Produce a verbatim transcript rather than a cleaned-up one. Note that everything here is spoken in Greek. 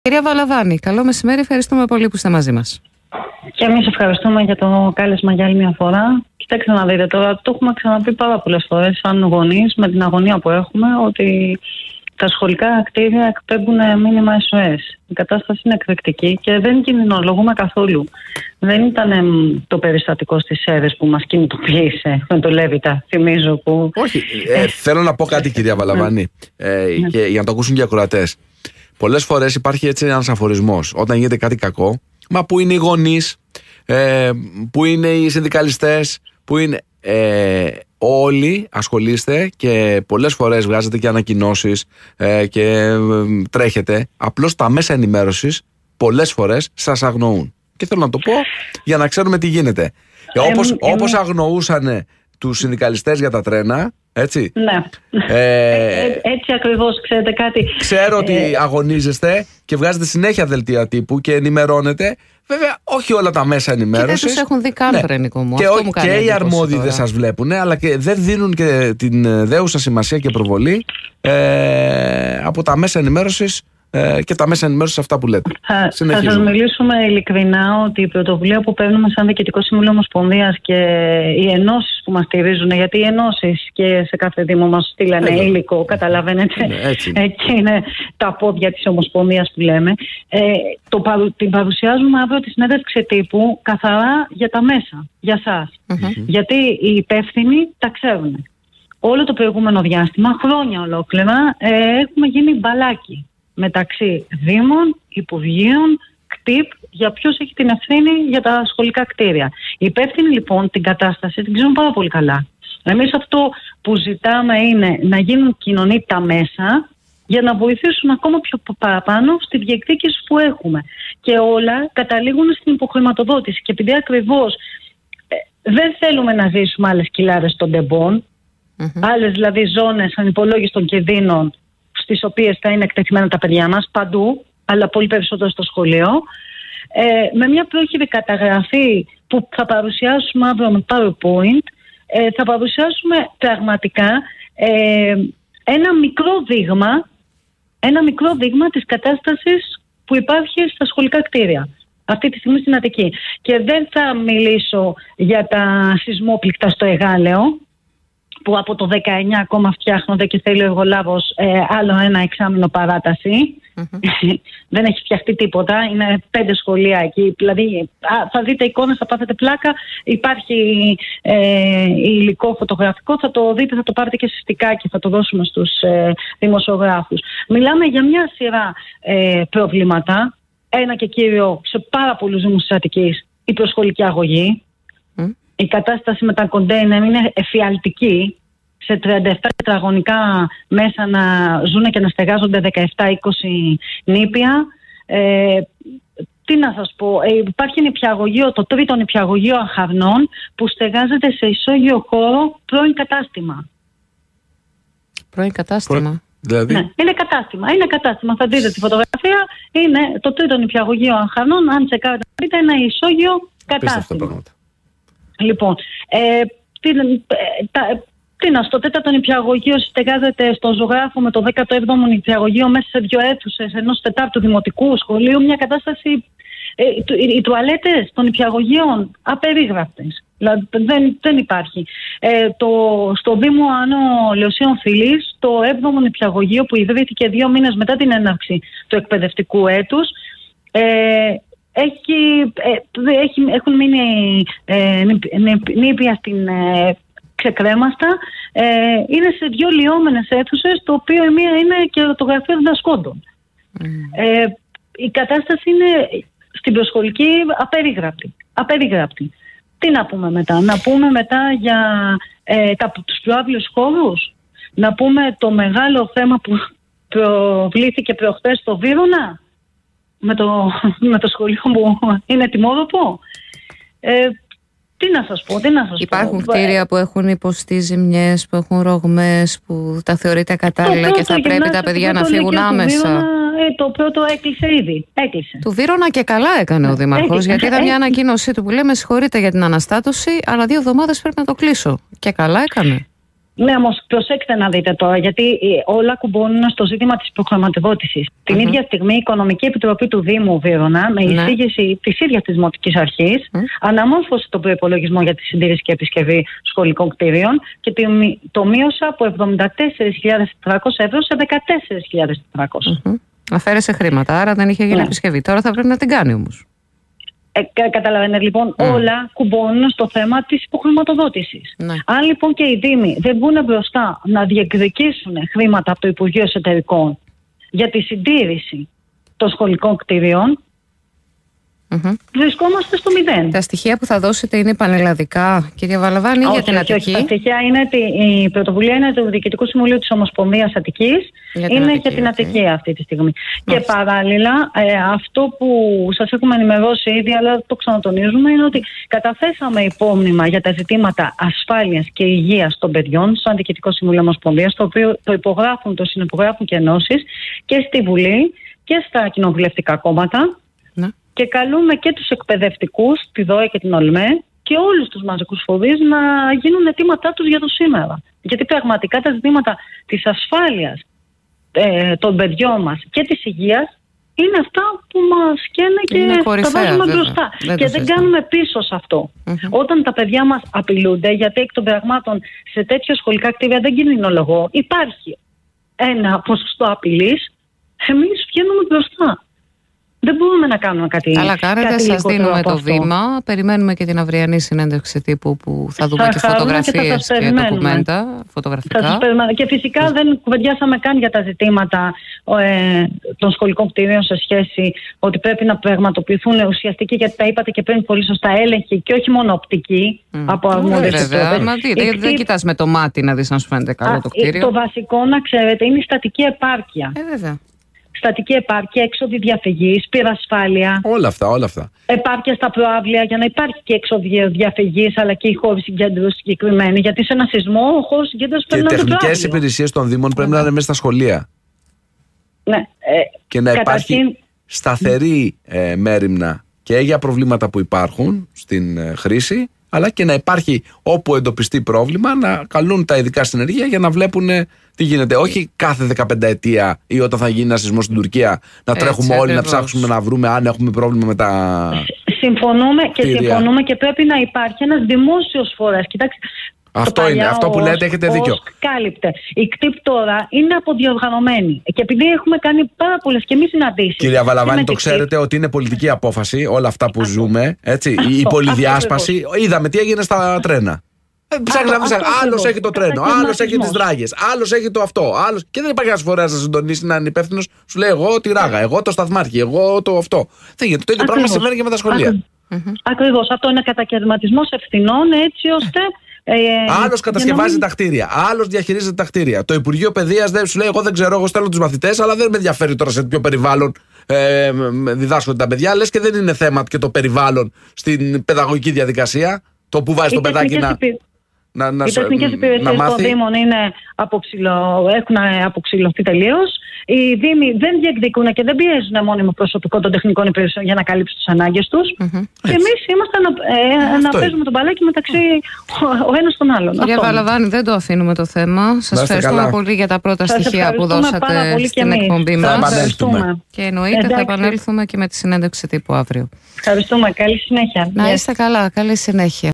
Κυρία Βαλαβάνη, καλό μεσημέρι, ευχαριστούμε πολύ που είστε μαζί μας. Και εμείς ευχαριστούμε για το κάλεσμα για άλλη μια φορά. Κοιτάξτε να δείτε τώρα, το έχουμε ξαναπεί πάρα πολλές φορές σαν γονείς με την αγωνία που έχουμε, ότι τα σχολικά κτίρια εκπέμπουν μήνυμα ες ο ες. Η κατάσταση είναι εκρηκτική και δεν κινδυνολογούμε καθόλου. Δεν ήταν το περιστατικό στις ΣΕΔΕΣ που μας κινητοποίησε με το Λέβητα, θυμίζω. Που... Όχι, ε, θέλω να πω κάτι, κυρία Βαλαβάνη, ε, και, για να το ακούσουν και οι ακροατές. Πολλές φορές υπάρχει έτσι ένας αφορισμός. Όταν γίνεται κάτι κακό, μα πού είναι οι γονείς, ε, πού είναι οι συνδικαλιστές, πού είναι. Ε, όλοι ασχολείστε και πολλές φορές βγάζετε και ανακοινώσεις ε, και ε, τρέχετε. Απλώς τα μέσα ενημέρωσης πολλές φορές σας αγνοούν. Και θέλω να το πω για να ξέρουμε τι γίνεται. Ε, όπως, όπως αγνοούσαν τους συνδικαλιστές για τα τρένα, έτσι. Ναι. Ε, ε, έτσι ακριβώς, ξέρετε κάτι. Ξέρω ότι ε, αγωνίζεστε και βγάζετε συνέχεια δελτία τύπου και ενημερώνετε. Βέβαια, όχι όλα τα μέσα ενημέρωσης. Και δεν τους έχουν δει καν, ναι. Πρενικό μου. Και, Αυτό μου κάνει και οι αρμόδιοι τώρα. δεν σας βλέπουν, αλλά και δεν δίνουν και την δέουσα σημασία και προβολή ε, από τα μέσα ενημέρωσης ε, και τα μέσα ενημέρωσης αυτά που λέτε. Θα, θα σας μιλήσουμε ειλικρινά ότι η πρωτοβουλία που παίρνουμε σαν Διοικητικό Συμβούλιο Ομοσπονδίας και οι ενώσεις που μας στηρίζουν, γιατί οι ενώσεις και σε κάθε δήμο μας στείλανε Εδώ. υλικό, καταλαβαίνετε, ναι, εκεί είναι τα πόδια της Ομοσπονδίας που λέμε. Ε, το, την παρουσιάζουμε αύριο τη συνέντευξη τύπου καθαρά για τα μέσα, για σας. Mm-hmm. Γιατί οι υπεύθυνοι τα ξέρουν. Όλο το προηγούμενο διάστημα, χρόνια ολόκληρα, ε, έχουμε γίνει μπαλάκι μεταξύ δήμων, υπουργείων, κτυπ, για ποιος έχει την ευθύνη για τα σχολικά κτίρια. Οι υπεύθυνοι λοιπόν την κατάσταση την ξέρουν πάρα πολύ καλά. Εμείς αυτό που ζητάμε είναι να γίνουν κοινωνοί τα μέσα για να βοηθήσουν ακόμα πιο παραπάνω στη διεκδίκηση που έχουμε. Και όλα καταλήγουν στην υποχρηματοδότηση. Και επειδή ακριβώς ε, δεν θέλουμε να ζήσουμε άλλες κοιλάδες των τεμπών, mm-hmm. άλλες δηλαδή ζώνες ανυπολόγιστων κινδύνων, στις οποίες θα είναι εκτεθειμένα τα παιδιά μας παντού, αλλά πολύ περισσότερο στο σχολείο, ε, με μια πρόχειρη καταγραφή που θα παρουσιάσουμε αύριο με PowerPoint, ε, θα παρουσιάσουμε πραγματικά ε, ένα μικρό δείγμα, ένα μικρό δείγμα της κατάστασης που υπάρχει στα σχολικά κτίρια αυτή τη στιγμή στην Αττική. Και δεν θα μιλήσω για τα σεισμόπληκτα στο Εγάλεο, που από το δεκαεννιά ακόμα φτιάχνονται και θέλει ο εργολάβος ε, άλλο ένα εξάμηνο παράταση. Mm-hmm. Δεν έχει φτιαχτεί τίποτα. Είναι πέντε σχολεία εκεί. Δηλαδή α, θα δείτε εικόνες, θα πάθετε πλάκα. Υπάρχει ε, υλικό φωτογραφικό. Θα το δείτε, θα το πάρετε και συστικά και θα το δώσουμε στους ε, δημοσιογράφους. Μιλάμε για μια σειρά ε, προβλήματα. Ένα και κύριο σε πάρα πολλούς δήμους της Αττικής, η προσχολική αγωγή. Mm. Η κατάσταση με τα κοντέινερ είναι εφιαλτική. Σε τριάντα επτά τετραγωνικά μέσα να ζουν και να στεγάζονται δεκαεπτά είκοσι νήπια. Ε, τι να σας πω, ε, υπάρχει νηπιαγωγείο, το τρίτο νηπιαγωγείο Αχαρνών που στεγάζεται σε ισόγειο χώρο πρώην κατάστημα. Πρώην κατάστημα. Προ... Δηλαδή... Ναι, είναι κατάστημα. Είναι κατάστημα. Θα δείτε τη φωτογραφία. Είναι το τρίτο νηπιαγωγείο Αχαρνών. Αν τσεκάρετε, είναι ένα ισόγειο κατάστημα. Λοιπόν, ε, τι, ε, τα, τι να στο τέταρτο νηπιαγωγείο στεγάζεται στο ζωγράφο με το δέκατο έβδομο νηπιαγωγείο μέσα σε δύο αίθουσες ενός τετάρτου δημοτικού σχολείου. Μια κατάσταση, ε, οι, οι τουαλέτες των νηπιαγωγείων απερίγραπτες. Δηλαδή δεν, δεν υπάρχει. Ε, το, στο Δήμο Άνω Λεωσίων Φυλής, το έβδομο νηπιαγωγείο που ιδρύθηκε δύο μήνες μετά την έναρξη του εκπαιδευτικού έτους, ε, Έχει, έχει, έχουν μείνει ε, νήπια στην ε, ξεκρέμαστα. Ε, είναι σε δύο λιώμενες αίθουσες, το οποίο η μία είναι και το γραφείο διδασκόντων. Mm. Ε, η κατάσταση είναι στην προσχολική απερίγραπτη. απερίγραπτη. Τι να πούμε μετά? Να πούμε μετά για ε, τα, τους προάβλους χώρους. Να πούμε το μεγάλο θέμα που προβλήθηκε προχτές στο Βύρωνα. Με το, με το σχολείο που είναι τιμόρροπο. Ε, τι να σας πω, τι να σας Υπάρχουν πω. κτίρια που έχουν υποστεί ζημιές, που έχουν ρογμές, που τα θεωρείται κατάλληλα και θα πρέπει τα παιδιά να φύγουν άμεσα. Βύρωνα, ε, το πρώτο έκλεισε ήδη. Έκλεισε. Του Βύρωνα και καλά έκανε ο Δήμαρχος, γιατί είδα μια ανακοίνωσή του που λέει: με συγχωρείτε για την αναστάτωση, αλλά δύο εβδομάδες πρέπει να το κλείσω. Και καλά έκανε. Ναι, όμως προσέξτε να δείτε τώρα, γιατί όλα κουμπώνουν στο ζήτημα της προχρηματοδότησης. Mm-hmm. Την ίδια στιγμή η Οικονομική Επιτροπή του Δήμου Βύρωνα, με εισήγηση mm-hmm. της ίδιας της Δημοτικής Αρχής, mm-hmm. αναμόρφωσε τον προϋπολογισμό για τη συντήρηση και επισκευή σχολικών κτηρίων και το μείωσε από εβδομήντα τέσσερις χιλιάδες τετρακόσια ευρώ σε δεκατέσσερις χιλιάδες τετρακόσια. Mm-hmm. Αφαίρεσε χρήματα, άρα δεν είχε γίνει ναι. επισκευή. Τώρα θα πρέπει να την κάνει όμως. Ε, καταλαβαίνετε λοιπόν, mm. όλα κουμπώνουν στο θέμα της υποχρηματοδότησης. Ναι. Αν λοιπόν και οι Δήμοι δεν βγουν μπροστά να διεκδικήσουν χρήματα από το Υπουργείο Εσωτερικών για τη συντήρηση των σχολικών κτηρίων, mm-hmm. βρισκόμαστε στο μηδέν. Τα στοιχεία που θα δώσετε είναι πανελλαδικά, κυρία Βαλαβάνη, για την Αττική? Όχι, τα στοιχεία είναι, η πρωτοβουλία είναι του Διοικητικού Συμβουλίου της Ομοσπονδίας Αττικής, για είναι Αττική, για την Αττική okay. αυτή τη στιγμή. Μάλιστα. Και παράλληλα, ε, αυτό που σας έχουμε ενημερώσει ήδη, αλλά το ξανατονίζουμε, είναι ότι καταθέσαμε υπόμνημα για τα ζητήματα ασφάλειας και υγείας των παιδιών στο Διοικητικό Συμβουλίο Ομοσπονδίας, το οποίο το υπογράφουν, το συνυπογράφουν και ενώσεις και στη Βουλή και στα κοινοβουλευτικά κόμματα. Ναι. Και καλούμε και τους εκπαιδευτικούς, τη ΔΟΕ και την ΟΛΜΕ και όλους τους μαζικούς φορείς να γίνουν αιτήματά τους για το σήμερα. Γιατί πραγματικά τα ζητήματα της ασφάλειας ε, των παιδιών μας και της υγείας είναι αυτά που μας καίνε και κορυφαία, τα βάζουμε βέβαια. μπροστά. Δεν και δεν κάνουμε πίσω σε αυτό. Mm-hmm. Όταν τα παιδιά μας απειλούνται, γιατί εκ των πραγμάτων σε τέτοια σχολικά κτίρια δεν κινδυνολογώ, υπάρχει ένα ποσοστό απειλής, εμείς βγαίνουμε μπροστά. Δεν μπορούμε να κάνουμε κάτι. Αλλά κάνετε, σας δίνουμε το βήμα. Περιμένουμε και την αυριανή συνέντευξη τύπου που θα δούμε θα και φωτογραφίες και, και ντοκουμέντα φωτογραφικά. Και φυσικά mm. δεν κουβεντιάσαμε καν για τα ζητήματα ε, των σχολικών κτηρίων σε σχέση ότι πρέπει να πραγματοποιηθούν ουσιαστικοί, γιατί τα είπατε και πριν πολύ σωστά, έλεγχοι και όχι μόνο οπτική mm. από αρμόδιες επιτροπές. Δεν κοιτάς με το μάτι να δεις αν σου φαίνεται καλό Α, το κτίριο. Το βασικό, να ξέρετε, είναι η στατική επάρκεια. Ε, βέβαια. Στατική επάρκεια, έξοδη διαφυγής, πυρασφάλεια. Όλα αυτά, όλα αυτά. Επάρκεια στα προάβλια για να υπάρχει και έξοδη διαφυγής, αλλά και η χώρη συγκέντρωση συγκεκριμένη. Γιατί σε ένα σεισμό ο χώρος συγκέντρωση πρέπει να είναι. Και τεχνικές υπηρεσίες των Δήμων πρέπει να είναι μέσα στα σχολεία. Ναι. Ε, και να καταρχήν... υπάρχει σταθερή ε, μέριμνα και για προβλήματα που υπάρχουν στην ε, χρήση, αλλά και να υπάρχει όπου εντοπιστεί πρόβλημα να καλούν τα ειδικά συνεργεία για να βλέπουν τι γίνεται. Όχι κάθε δεκαπενταετία ή όταν θα γίνει ένα σεισμό στην Τουρκία να Έτσι, τρέχουμε όλοι ακριβώς. να ψάξουμε να βρούμε αν έχουμε πρόβλημα με τα. Συμφωνούμε και κτίρια. συμφωνούμε και πρέπει να υπάρχει ένας δημόσιος φορέας. Κοιτάξτε. Αυτό είναι, αυτό που λέτε, έχετε δίκιο. Κάλυπτε. Η ΚΤΙΠ τώρα είναι αποδιοργανωμένη. Και επειδή έχουμε κάνει πάρα πολλές και εμείς συναντήσεις. Κυρία Βαλαβάνη, το ξέρετε ότι είναι πολιτική απόφαση όλα αυτά που αυτό. ζούμε. Έτσι. Αυτό. Η πολυδιάσπαση. Αυτό. Είδαμε τι έγινε στα τρένα. Ψάχνει να βρει. Άλλο έχει το τρένο, άλλο έχει τι δράγες, άλλο έχει το αυτό. Άλλος... Και δεν υπάρχει ένα φορέα να συντονίσει να είναι υπεύθυνο. Σου λέει εγώ τη ράγα, εγώ το σταθμάρχη, εγώ το αυτό. Δεν γίνεται. Το ίδιο πράγμα συμβαίνει και με τα σχολεία. Ακριβώς. Αυτό είναι κατακαιρματισμός ευθυνών έτσι ώστε. Ε, Άλλο κατασκευάζει μην... τα κτίρια, άλλο διαχειρίζεται τα κτίρια. Το Υπουργείο Παιδείας δεν σου λέει: εγώ δεν ξέρω, εγώ στέλνω τους μαθητές, αλλά δεν με ενδιαφέρει τώρα σε ποιο περιβάλλον ε, διδάσκονται τα παιδιά. Λες και δεν είναι θέμα και το περιβάλλον στην παιδαγωγική διαδικασία. Το που βάζει το παιδάκι να. Να, να, οι τεχνικές υπηρεσίες των Δήμων είναι αποξυλω... έχουν αποξυλωθεί τελείως. Οι Δήμοι δεν διεκδικούν και δεν πιέζουν μόνιμο προσωπικό των τεχνικών υπηρεσιών για να καλύψουν τις ανάγκες τους. Mm-hmm. Και εμείς είμαστε να, ε, να παίζουμε τον μπαλάκι μεταξύ ο, ο ένας τον άλλον. Κυρία Βαλαβάνη, δεν το αφήνουμε το θέμα. Σας ευχαριστούμε καλά. πολύ για τα πρώτα σας στοιχεία που δώσατε στην εκπομπή μας. Και εννοείται Εντάξει. θα επανέλθουμε και με τη συνέντευξη τύπου αύριο. Ευχαριστούμε. Καλή συνέχεια. Να είστε καλά. Καλή συνέχεια.